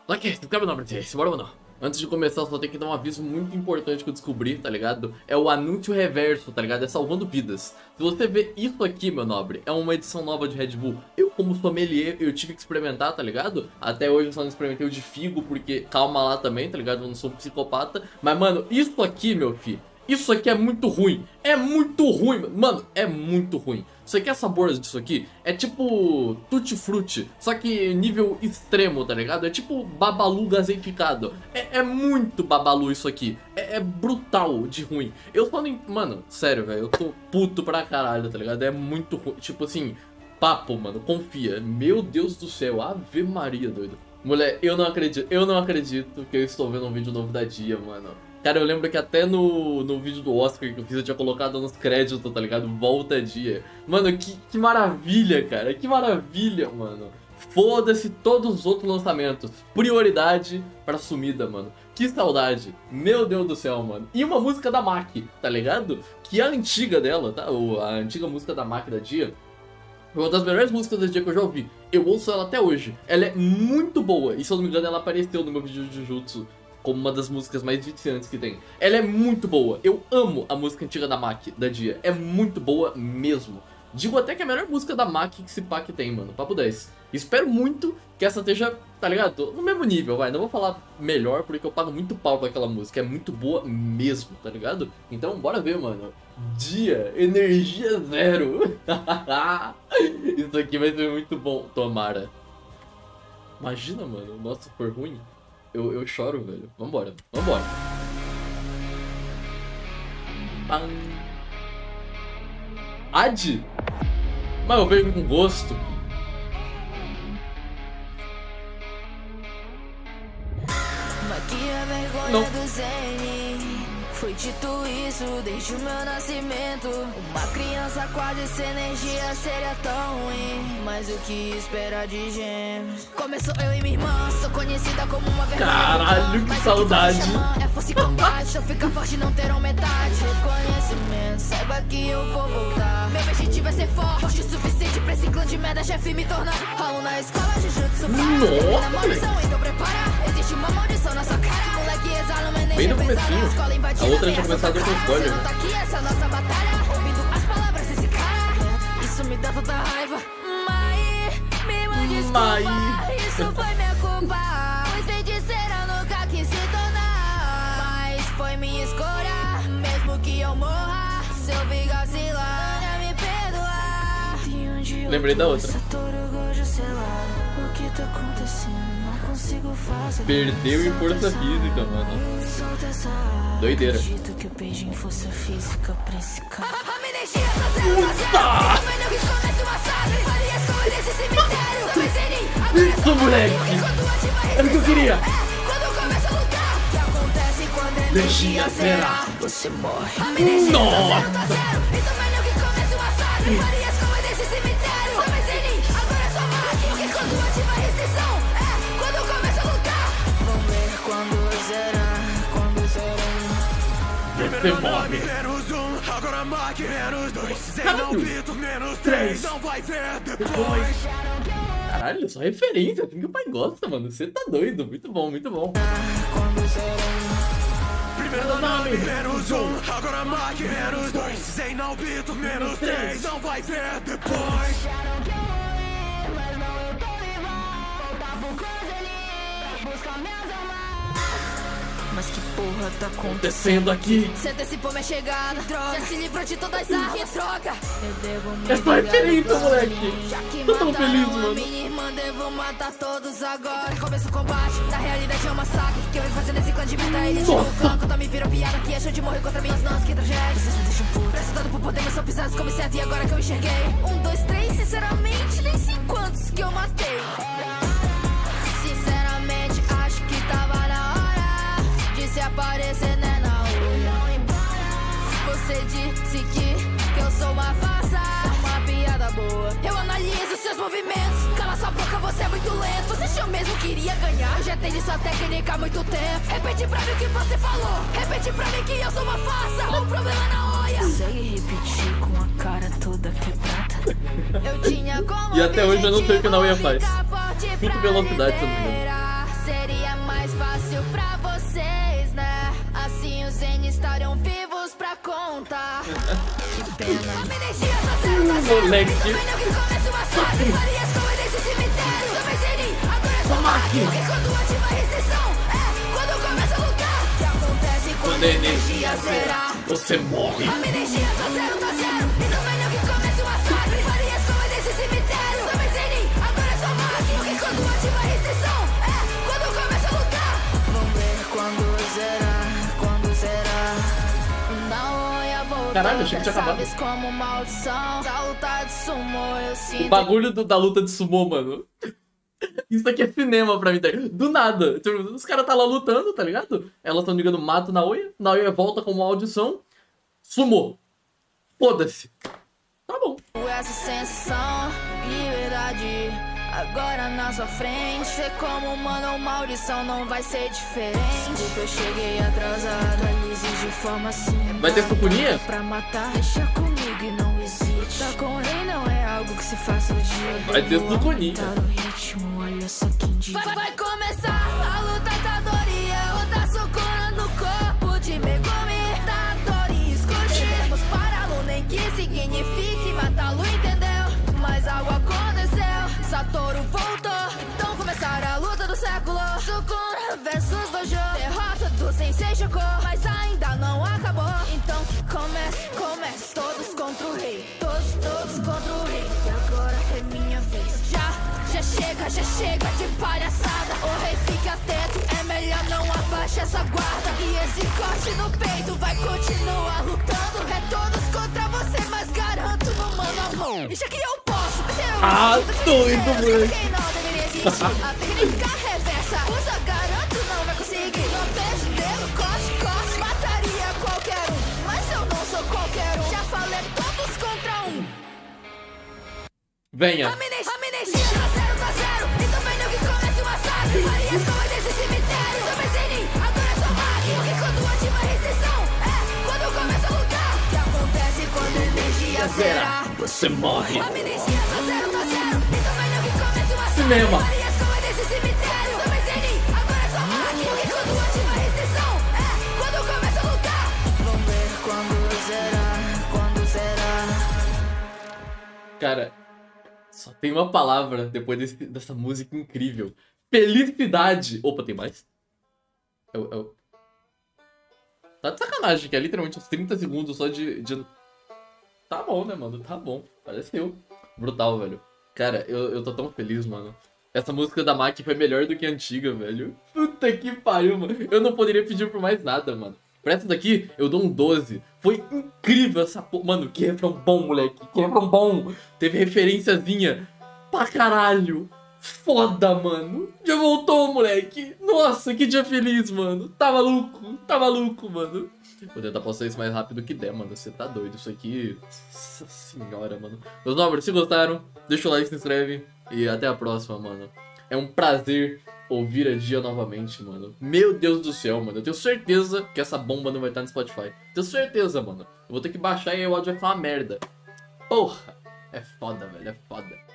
Ok, se inscreve no nobre, bora ou não? Antes de começar, só tem que dar um aviso muito importante que eu descobri, tá ligado? É o anúncio reverso, tá ligado? É salvando vidas. Se você ver isso aqui, meu nobre, é uma edição nova de Red Bull. Eu, como sommelier, eu tive que experimentar, tá ligado? Até hoje eu só não experimentei o de figo, porque calma lá também, tá ligado? Eu não sou um psicopata. Mas, mano, isso aqui, meu filho, isso aqui é muito ruim. É muito ruim, mano, é muito ruim. Você quer sabor disso aqui? É tipo tutti frutti, só que nível extremo, tá ligado? É tipo babalu gaseificado. É muito babalu isso aqui. É brutal de ruim. Eu só não... Mano, sério, velho, eu tô puto pra caralho, tá ligado? É muito ruim. Tipo assim, papo, mano, confia. Meu Deus do céu, Ave Maria, doido. Mulher, eu não acredito que eu estou vendo um vídeo novo da Dia, mano. Cara, eu lembro que até no vídeo do Oscar que eu fiz, eu tinha colocado nos créditos, tá ligado? Volta Dia. Mano, que maravilha, cara. Que maravilha, mano. Foda-se todos os outros lançamentos. Prioridade pra sumida, mano. Que saudade. Meu Deus do céu, mano. E uma música da MAC, tá ligado? Que é a antiga dela, tá? A antiga música da MAC da Dia. Foi uma das melhores músicas da Dia que eu já ouvi. Eu ouço ela até hoje. Ela é muito boa. E se eu não me engano, ela apareceu no meu vídeo de Jujutsu como uma das músicas mais viciantes que tem. Ela é muito boa. Eu amo a música antiga da MAC, da Dia. É muito boa mesmo. Digo até que é a melhor música da MAC que esse pack tem, mano. Papo 10. Espero muito que essa esteja, tá ligado? No mesmo nível, vai. Não vou falar melhor porque eu pago muito pau pra aquela música. É muito boa mesmo, tá ligado? Então, bora ver, mano. Dia, energia zero. Isso aqui vai ser muito bom. Tomara. Imagina, mano. Nossa, se for ruim. Eu choro, velho. Vambora, vambora. Ad? Mas eu vejo com gosto. Não. Foi dito isso desde o meu nascimento. Uma criança quase sem energia seria tão ruim. Mas o que espera de gêmeos? Começou eu e minha irmã, sou conhecida como uma vergonha. Caralho, que saudade. É força e combate, se eu ficar forte não terão metade. Reconhecimento, saiba que eu vou voltar. Meu objetivo vai ser forte o suficiente pra esse clã de merda chefe me tornar aluno na escola de jutsu. Na maldição, então prepara. Existe uma maldição na sua cara. Moleque exala uma energia pesada. A outra tinha começado com spoiler. Não tá aqui, essa é a nossa batalha. Ouvindo as palavras desse cara, isso me dá tanta raiva. Me mande desculpa, isso foi minha culpa. Pois feiticeira nunca quis se tornar. Mas foi minha escolha, mesmo que eu morra. Se eu vi vacilar, me perdoar. Lembrei da outra. O que tá acontecendo? Não consigo fazer. Perdeu em força física, mano. Doideira. Acredito que o beijinho fosse física pra esse cara. Isso, moleque! É o que eu queria! Energia será, você morre. Nossa! Você morre. Agora MAC -2. Caralho. 3. Depois. Caralho, só referência. Assim que o pai gosta, mano. Você tá doido. Muito bom, muito bom. Primeiro nome -1. Agora MAC -2. Sem não pito -3. Não vai ver depois. Mas que porra tá acontecendo aqui? Você antecipou minha chegada. Já se livrou de todas as armas. Droga. Eu devo me essa referência, moleque. Tô tão feliz, mano. Minha irmã, devo matar todos agora. Começa o combate. Na realidade é um massacre. Que eu vim fazendo esse clã de merda. Ele tirou o canto. Tá me virou piada que achou de morrer contra minhas nãs. Que tragédia. Vocês me deixam puto. Prestado pro poder, mas são pisados como inseto. E agora que eu enxerguei 1, 2, 3, sinceramente, nem sei quantos que eu matei. Sinceramente, acho que tava na hora de se aparecer, né, na hora. Você disse que eu sou uma farsa, uma piada boa. Eu analiso seus movimentos. Cala sua boca, você é muito lento. Você achou mesmo que iria ganhar? Eu já entendi sua técnica há muito tempo. Repete pra mim o que você falou. Repete pra mim que eu sou uma farsa. Um problema na olha. Consegue repetir com a cara toda quebrada? Eu tinha como e até hoje eu não sei o que na unha faz. 5 velocidades, se eu não me engano. seria mais fácil pra vocês, né? Assim os N estariam vivos pra contar. Que pena. A minha energia tá zero, tá zero. Moleque. E também não que comece uma sorte. Faria as coisas desse cemitério. Também seria, agora é só máquina. E quando ativa a restrição, quando começa a lutar. O que acontece quando a energia zerar? Você morre. A minha energia tá zero, tá zero. E também não que comece uma sorte. Faria as coisas desse cemitério. Também seria, agora é só máquina. E quando ativa a restrição, quando começa a lutar. Vamos ver quando zerar, quando zerar. Não ia voltar. Caralho, achei que tinha acabado. Sabes como maldição. Da luta de sumo eu sinto. O bagulho da luta de sumô, mano. Isso aqui é cinema pra mim, tá ligado? Do nada. Os caras tá lá lutando, tá ligado? Elas tão ligando mato na Naoya volta com uma audição. Sumô. Foda-se. Tá bom. Essa sensação, liberdade, agora na sua frente. Ser como humano ou maldição não vai ser diferente. Desculpa, eu cheguei atrasado, exige de forma simples. Vai ter sucuninha? Pra matar, deixa comigo e não hesite. Tá com o rei não é algo que se faça o dia. Vai ter sucuninha. Tá no ritmo, olha só quem diz. Vai começar a luta Itadori. Outra Sukuna no corpo de Megumi. Itadori, escolhemos para Lu, nem que signifique matá-lo, entendeu? Mas algo aconteceu, Satoru voltou. Então começaram a luta do século. Sukuna versus Dojo. Derrota do Sensei chocou, mas ainda não acabou. Então comece, todos contra o rei. Todos contra o rei. E agora é minha vez. Já chega de palhaçada. O rei fica atento, é melhor não abaixar essa guarda. E esse corte no peito vai continuar lutando. É todos contra você, mas garanto no mano a mão. E já que eu posso, doido, moleque. quem não deveria existir. A técnica reversa, usa garanto, não vai conseguir. No beijo dele, corte, mataria qualquer um. Mas eu não sou qualquer um. Já falei todos contra um. Venha. A minha energia tá zero. E também não que comece uma saga. Faria as coisas desse cemitério. Também seria, agora é só máquina. Porque quando ativa a restrição, quando começa a lutar. O que acontece quando a energia zerar? Você morre. A minha energia tá zero. E também não que comece uma saga. Cinema. Faria as coisas desse cemitério. Também seria, agora é só máquina. Porque quando ativa a restrição, quando começa a lutar. Vamos ver quando zerar. Cara, só tem uma palavra depois dessa música incrível. Felicidade. Opa, tem mais? Tá de sacanagem, que é literalmente uns 30 segundos só de... Tá bom, né, mano? Tá bom. Pareceu. Brutal, velho. Cara, eu tô tão feliz, mano. Essa música da Maki foi melhor do que a antiga, velho. Puta que pariu, mano. Eu não poderia pedir por mais nada, mano. Pra essa daqui, eu dou um 12. Foi incrível essa porra. Mano, que refrão bom, moleque. Que refrão bom. Teve referenciazinha pra caralho. Foda, mano. Já voltou, moleque. Nossa, que dia feliz, mano. Tá maluco, mano. Vou tentar postar isso mais rápido que der, mano. Você tá doido. Isso aqui... Nossa senhora, mano. Meus nobres, se gostaram, deixa o like, se inscreve. E até a próxima, mano. É um prazer ouvir a Dia novamente, mano. Meu Deus do céu, mano. Eu tenho certeza que essa bomba não vai estar no Spotify. Tenho certeza, mano. Eu vou ter que baixar e aí o áudio vai ficar uma merda. Porra. É foda, velho. É foda.